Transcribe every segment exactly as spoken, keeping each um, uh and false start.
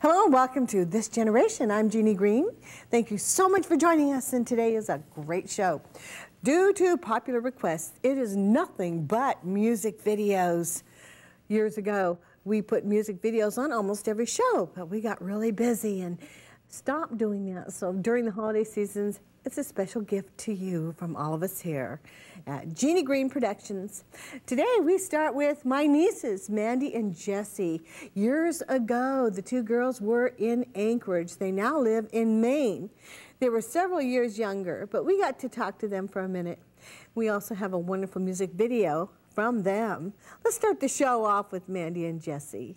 Hello and welcome to This Generation. I'm Jeannie Green. Thank you so much for joining us, and today is a great show. Due to popular requests, it is nothing but music videos. Years ago, we put music videos on almost every show, but we got really busy and stopped doing that. So during the holiday seasons, it's a special gift to you from all of us here at Jeannie Green Productions. Today we start with my nieces, Mandy and Jessie. Years ago, the two girls were in Anchorage. They now live in Maine. They were several years younger, but we got to talk to them for a minute. We also have a wonderful music video from them. Let's start the show off with Mandy and Jessie.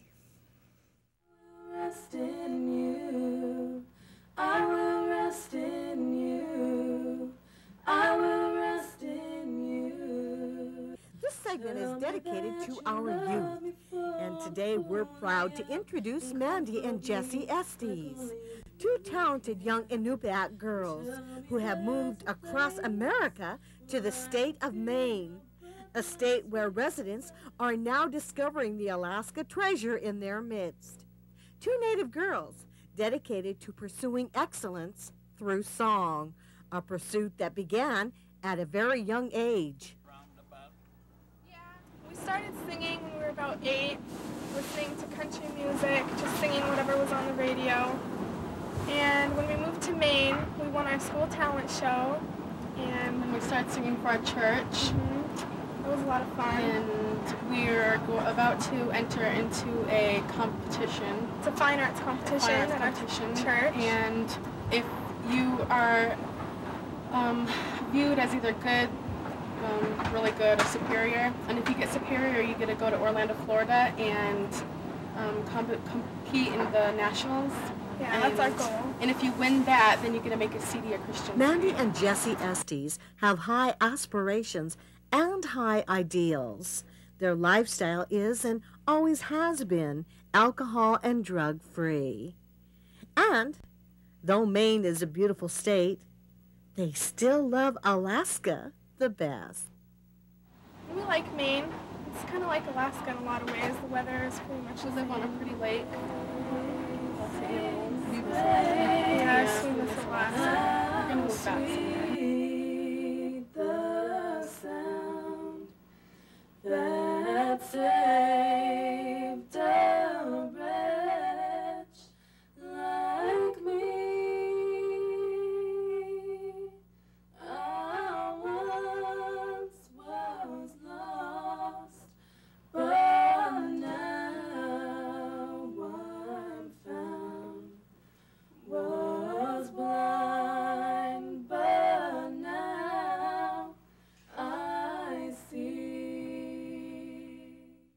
Rest in you. I will rest in you. I will rest in you. This segment is dedicated to our youth, and today we're proud to introduce Mandy and Jessie Estes, two talented young Inupiat girls who have moved across America to the state of Maine, a state where residents are now discovering the Alaska treasure in their midst. Two native girls dedicated to pursuing excellence through song, a pursuit that began at a very young age. Yeah, we started singing when we were about eight, listening to country music, just singing whatever was on the radio. And when we moved to Maine, we won our school talent show, and And we started singing for our church. mm-hmm, it was a lot of fun. And we're go about to enter into a competition. It's a fine arts competition fine arts at competition. our church. And if you are um, viewed as either good, um, really good, or superior, and if you get superior, you get to go to Orlando, Florida, and um, comp compete in the nationals. Yeah, and, that's our goal. And if you win that, then you get to make a C D, a Christian Mandy C D. and Jessie Estes have high aspirations and high ideals. Their lifestyle is and always has been alcohol and drug free. And though Maine is a beautiful state, they still love Alaska the best. We like Maine. It's kind of like Alaska in a lot of ways. The weather is pretty much We the live on a same. pretty lake. Lots of animals. Yes, we miss Alaska. We're gonna move back someday. Sweet the sound that saved a wretch like me. I once was lost, but now I'm found. Was blind, but now I see.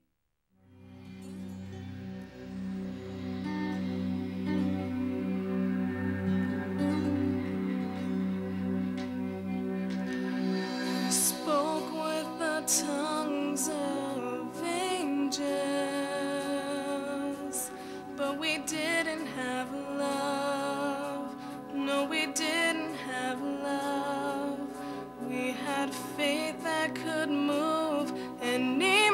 Spoke with the tongues of angels, but we didn't have love. No, we didn't have love. We had faith that could move any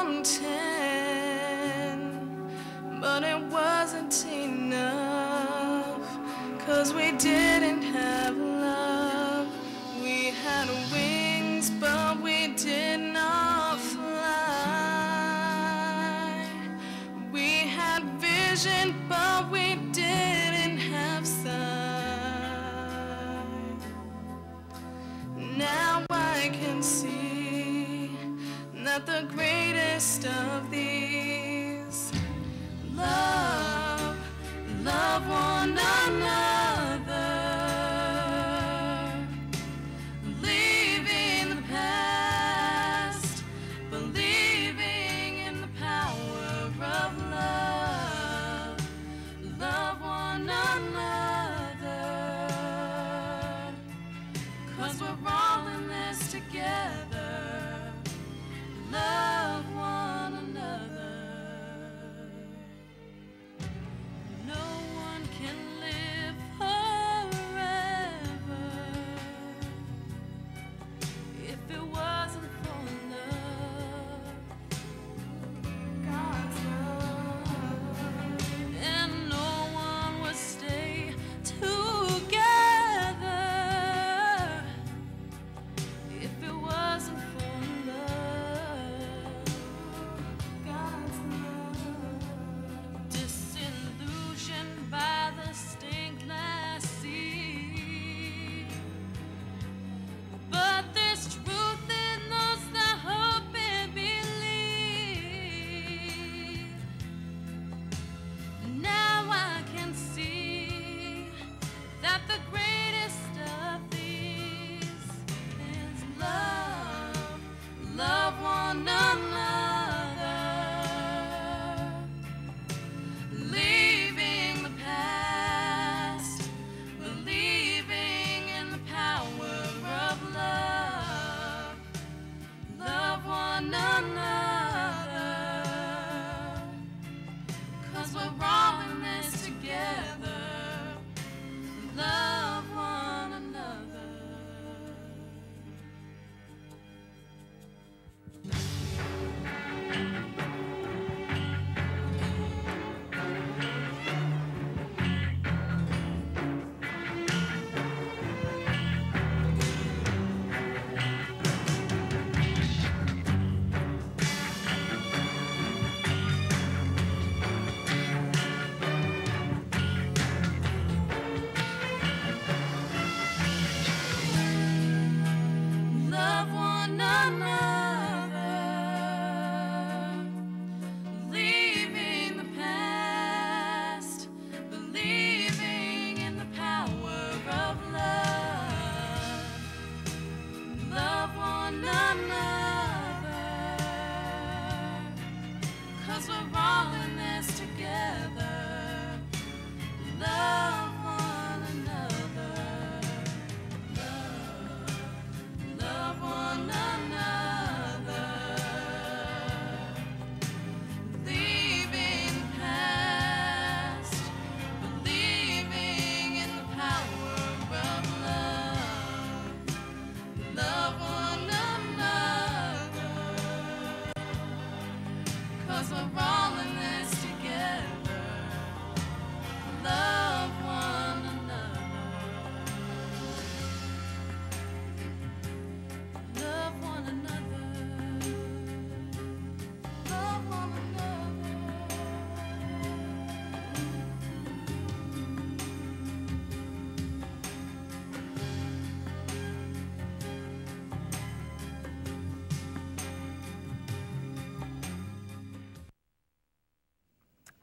mountain, but it wasn't enough, 'cause we didn't have love. We had wings, but we did not fly. We had vision, but we didn't have sight. Now I can see that the greatest of these love, love one another, leaving the past, believing in the power of love, love one another, 'cause we're all in this together, love one another. No one can live forever if it wasn't for love, God's love. And no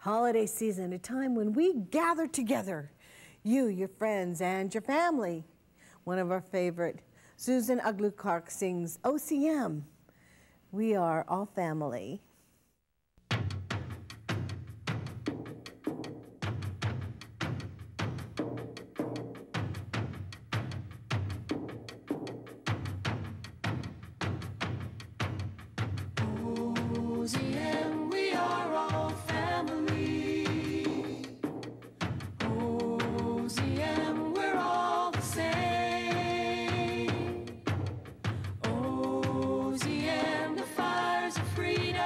holiday season, a time when we gather together, you, your friends, and your family. One of our favorite, Susan Aglukark, sings O Siem. We are all family. Siem, we are all family. Oh, Siem, we're all the same. Oh, Siem, the fires of freedom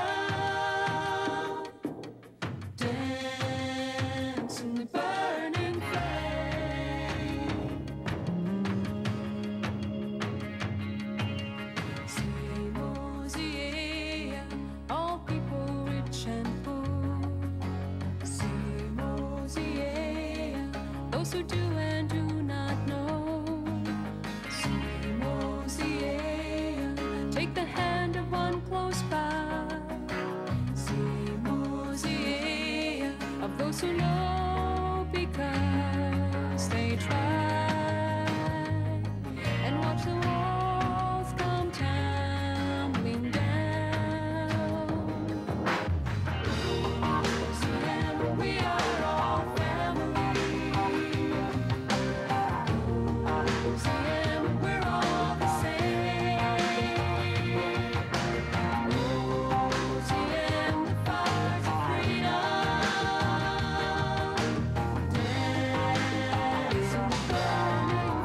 dance in the burning flame. Siem, oh, Siem, all people rich and poor. Siem, oh, Siem, those who do and do not know. Siem, oh, Siem, take the hand of one close by. Siem, oh, Siem, of those who know because they try. And watch the walls come tumbling down. Siem, we are all family. Siem, we're all the same. Siem, the fires of freedom dance in the burning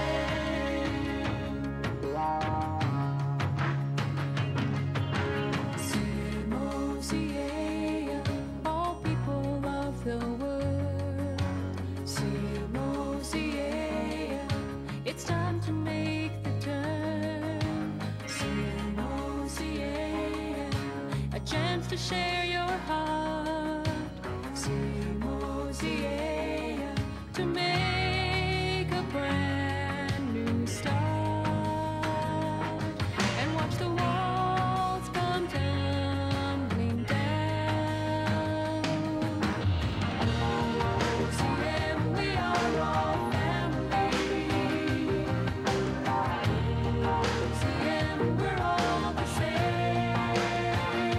flame. Siem, oh, Siem, all people of the world. Siem, oh, Siem, it's time to make the turn. Siem, oh, Siem, a chance to share your heart. Siem, oh, Siem, to make a brand new start. And watch the walls come tumbling down. Oh, Siem, we are all family. Siem, we're all the same.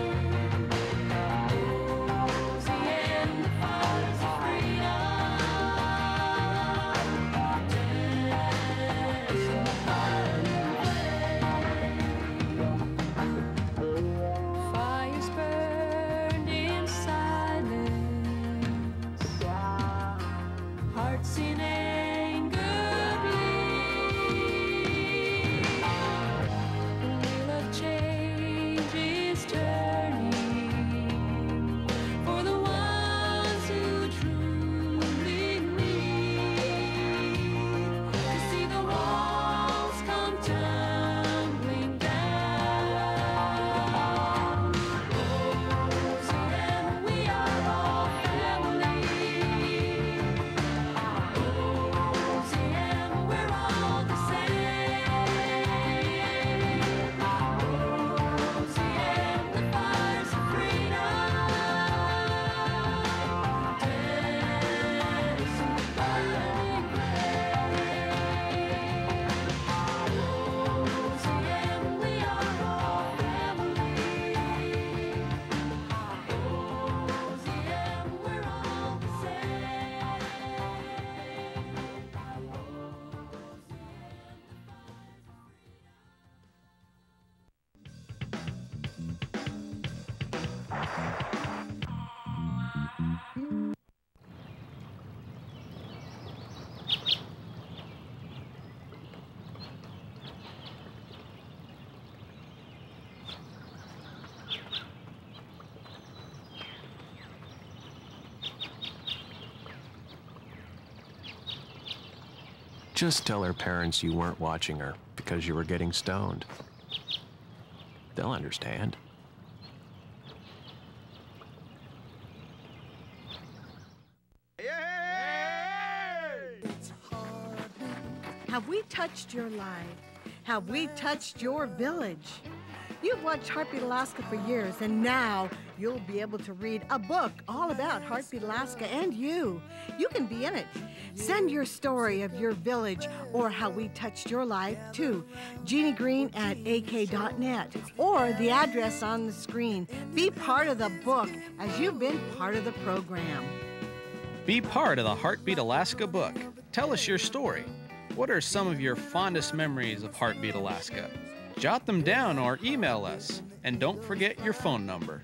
Oh, Siem, the fires of freedom dance in the burning flame. Fires burned in silence, hearts in anger bleed. The wheel of change is turning for the ones who truly need to see the walls come tumbling down. Oh, Siem, we are all family. Oh, Siem, we're all the same. Oh, Siem, the fires of freedom dance in the burning flame. Oh, Siem, we are all family. Oh, Siem, we're all the same. Just tell her parents you weren't watching her because you were getting stoned. They'll understand. Have we touched your life? Have we touched your village? You've watched Heartbeat Alaska for years, and now You'll be able to read a book all about Heartbeat Alaska and you. You can be in it. Send your story of your village or how we touched your life to Jeannie Green at A K dot net or the address on the screen. Be part of the book as you've been part of the program. Be part of the Heartbeat Alaska book. Tell us your story. What are some of your fondest memories of Heartbeat Alaska? Jot them down or email us. And don't forget your phone number.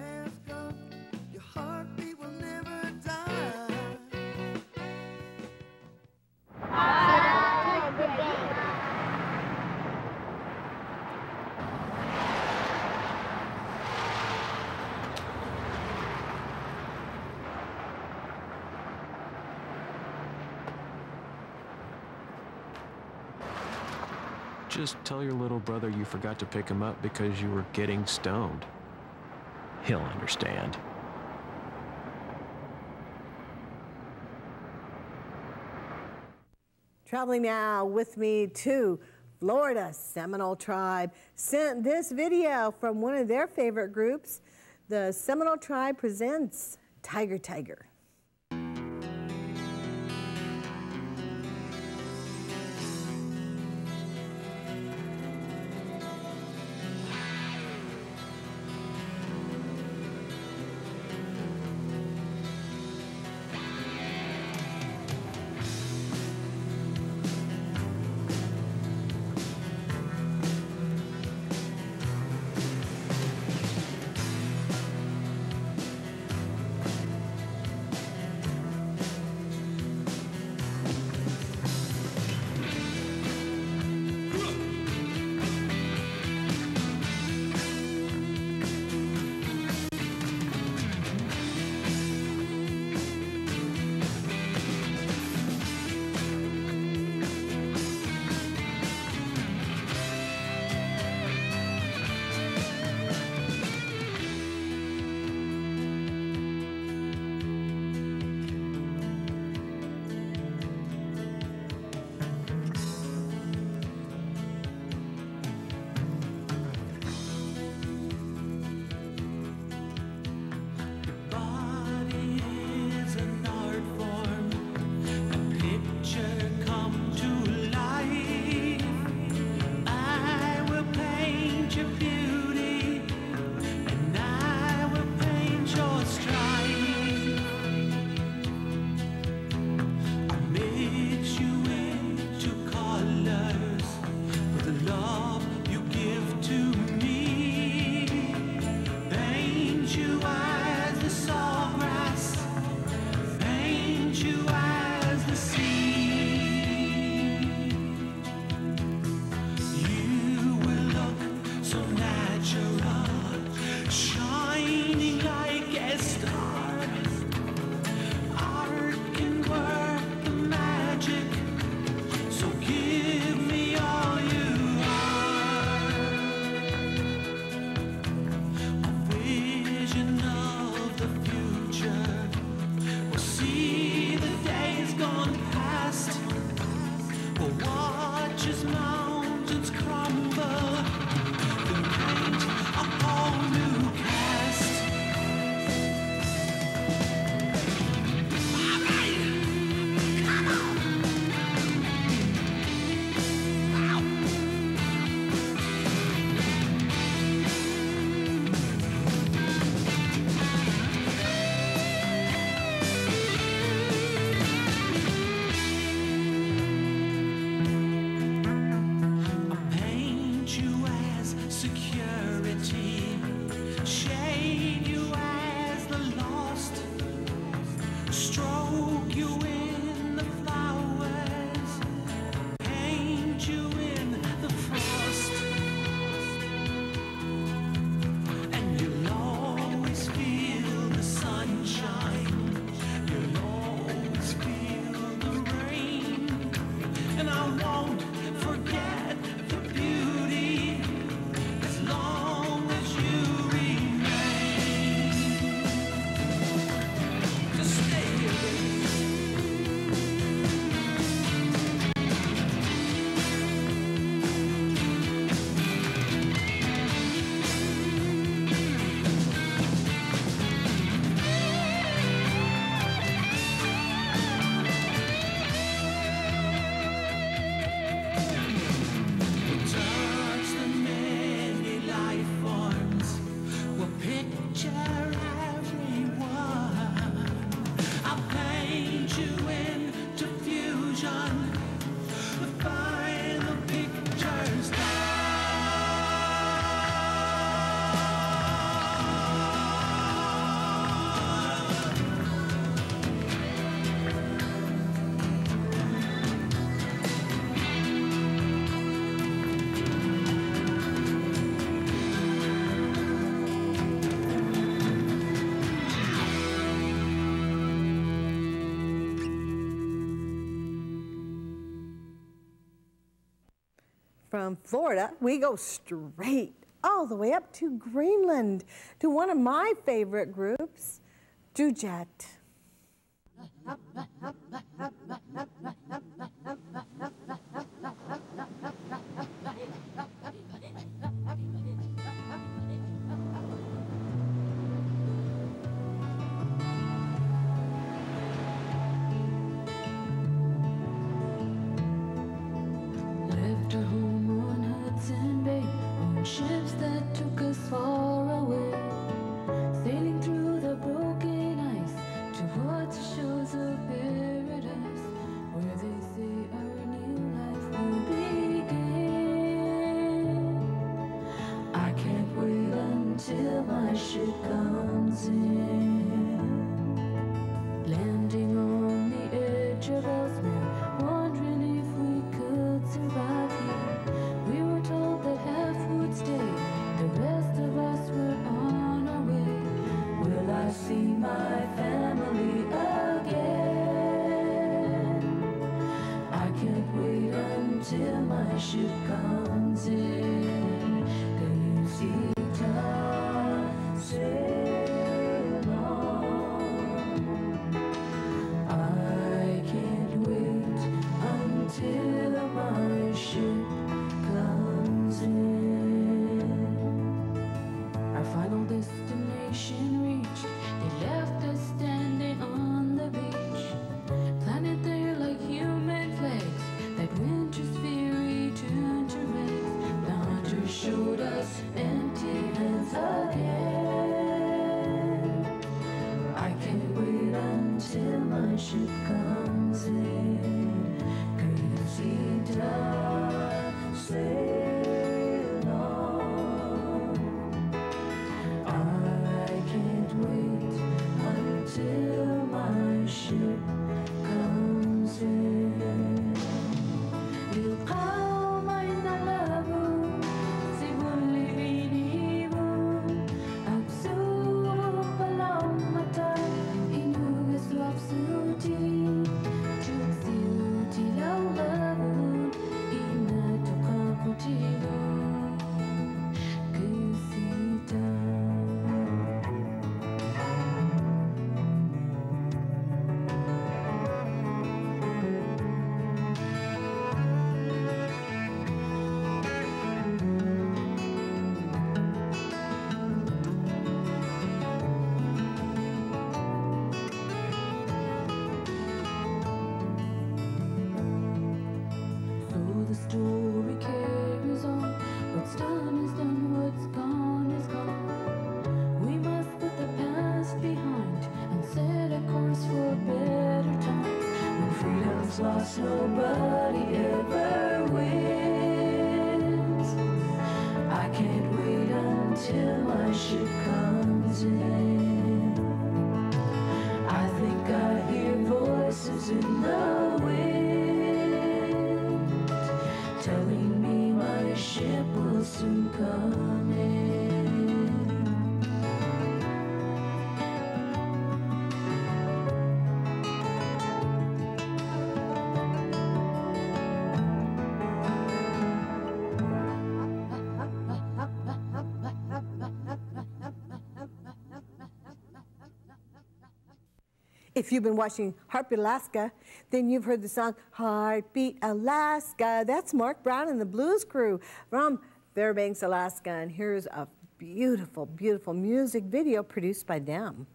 Just tell your little brother you forgot to pick him up because you were getting stoned. He'll understand. Traveling now with me to Florida, Seminole Tribe sent this video from one of their favorite groups. The Seminole Tribe presents Tiger Tiger. from Florida, we go straight all the way up to Greenland to one of my favorite groups, Tudjaat. Left our home on Hudson Bay, on ships that took us far away, sailing through the broken ice towards the shores of paradise, where they say our new life will begin. I can't wait until my ship comes in, landing on the edge of Ellesmere, wondering if we could survive here. We were told that half would stay, the rest of us were on our way. Will I see my family again? I can't wait until my ship comes in. Can you see time sail on? I can't wait until my ship comes in. Our final destination reached, they left us standing on the beach, planted there like human flags, that winter's fury turned to rags. The hunter showed us empty hands again. I can't wait until my ship comes in. Could you see time sail on? I can't wait until my ship comes in. يلقاو معنا لابو سيبوا اللي بينيبو أبسو بلاو متى إنو يسلوب سوتي تكسيوتي لو لابو إنا تقاقو تيبو كيسيتا. So the story carries on. What's done is done, what's gone is gone. We must put the past behind and set a course for better times. When freedom's lost, nobody ever wins. I can't wait until my ship comes in. I think I hear voices in the wind, telling me my ship will soon come in. If you've been watching Heartbeat Alaska, then you've heard the song Heartbeat Alaska. That's Mark Brown and the Blues Crew from Fairbanks, Alaska. And here's a beautiful, beautiful music video produced by them.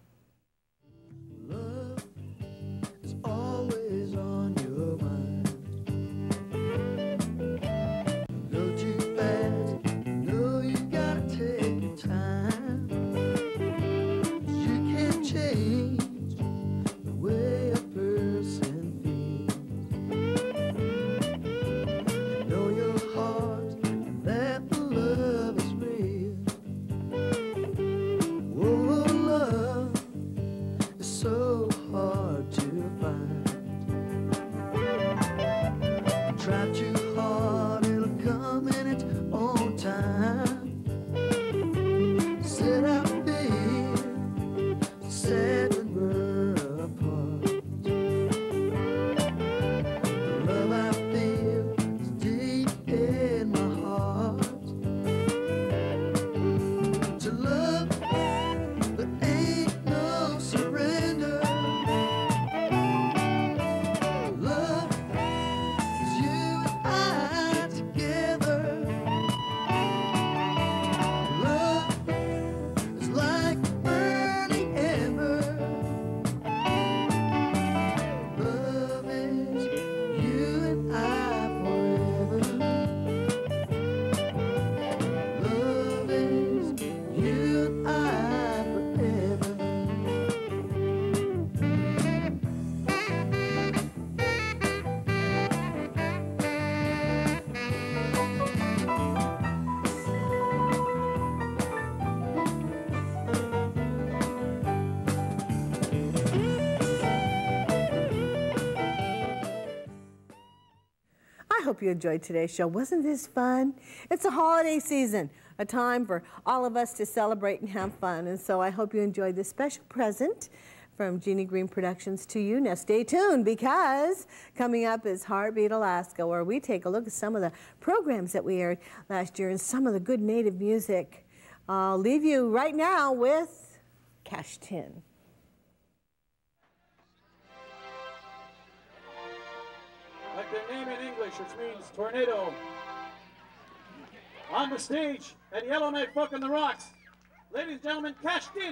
Love is always on your mind. Go too fast, know you gotta take your time. You can't change the way a person feels. Know your heart and that the love is real. Oh, love is so hard to find. Try too hard, it'll come in its own time. Said I feel sad when we're apart. The love I feel is deep in my I hope you enjoyed today's show. Wasn't this fun? It's a holiday season, a time for all of us to celebrate and have fun. And so I hope you enjoyed this special present from Jeannie Green Productions to you. Now stay tuned, because coming up is Heartbeat Alaska, where we take a look at some of the programs that we aired last year and some of the good native music. I'll leave you right now with Kashtin. Like their name in English, which means tornado. On the stage at Yellowknife Fucking the Rocks, ladies and gentlemen, Kashtin.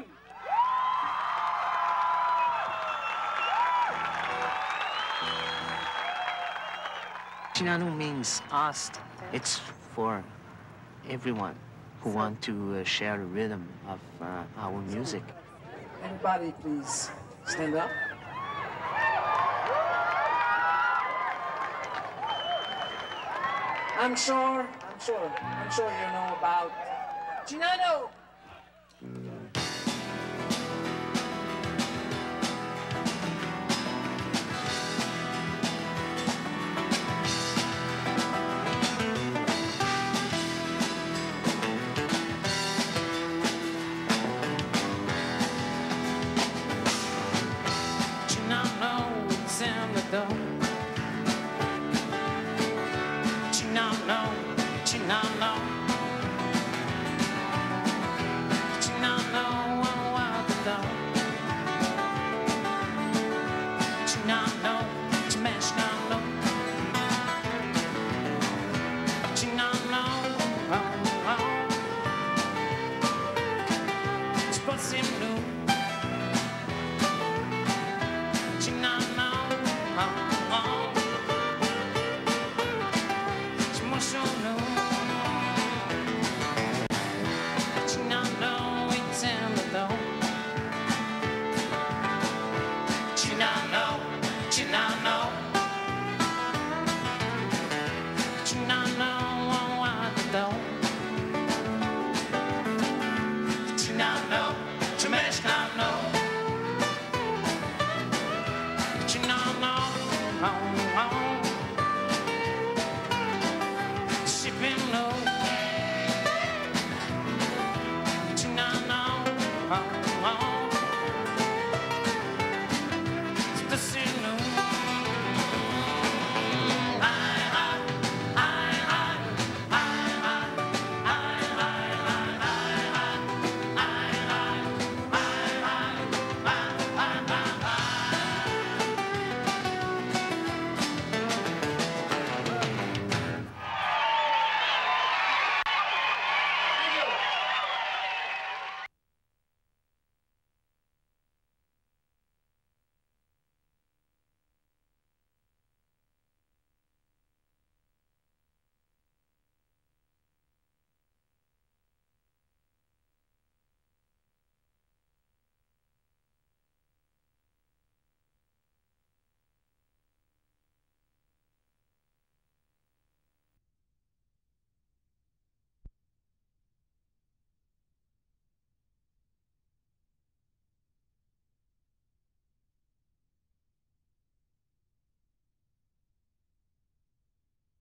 Chinanu means asked. It's for everyone who want to uh, share the rhythm of uh, our music. Everybody, please stand up. I'm sure, I'm sure, I'm sure you know about Chinanu.